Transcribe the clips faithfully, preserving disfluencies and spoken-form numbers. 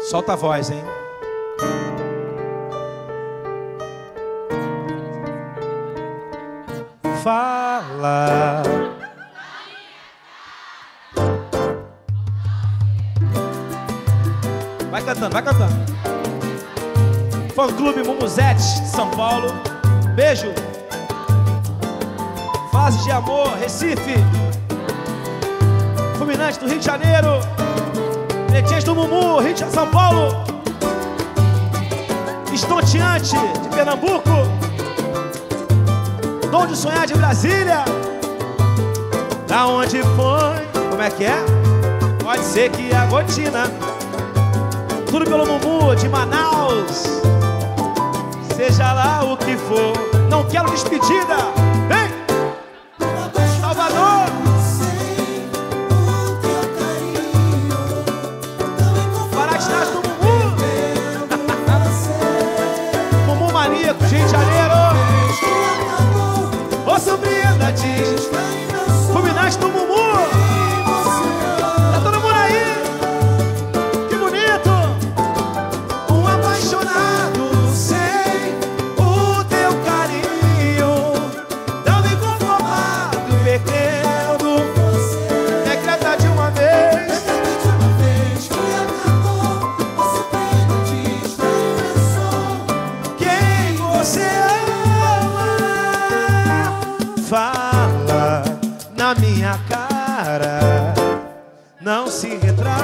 Solta a voz, hein? Fala. Vai cantando, vai cantando. Fã Clube Mumuzete de São Paulo. Beijo. Fase de Amor, Recife. Fulminante do Rio de Janeiro. Netinhas do Mumu, Rio de Janeiro, São Paulo. Estonteante de Pernambuco. Dom de Sonhar de Brasília. Da onde foi? Como é que é? Pode ser que a gotina. Tudo pelo Mumu de Manaus. Seja lá o que for. Não quero despedida. Vem! Salvador! Paratinás do Mumu. Mumu Maníaco, Rio de Janeiro. Ô sobrinha diz Fulminante do Mumu. Tá todo mundo aí? Que bonito. Um apaixonado sem o teu carinho, tão inconformado, perdendo você. Decreta de uma vez. Quem você fala na minha cara, não se retraia.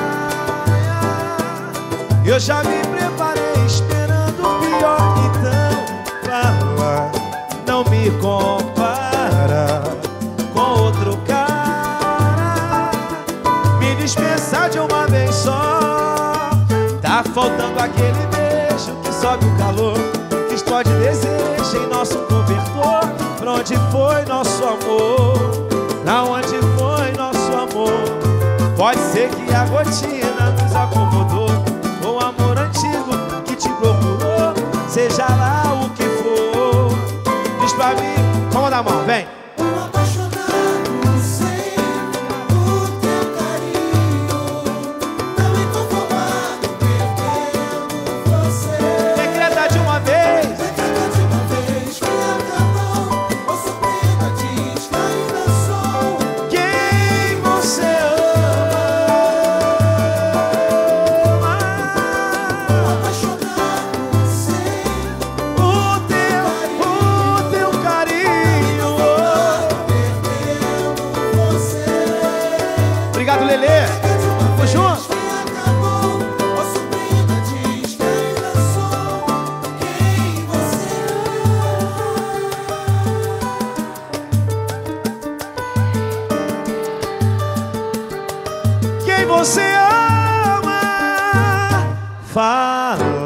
Eu já me preparei esperando o pior. Então fala, não me compara com outro cara. Me dispensa de uma vez só. Tá faltando aquele beijo que sobe o calor, que explode desejo em nosso cobertor. Pra onde foi nosso amor? Pra onde foi nosso amor? Pode ser que a gotina nos acomodou, ou o amor antigo que te procurou. Seja lá o que for, diz pra mim. Vamos dar a mão, vem. Obrigado, Lelê. Tamo junto. Quem você ama, fala.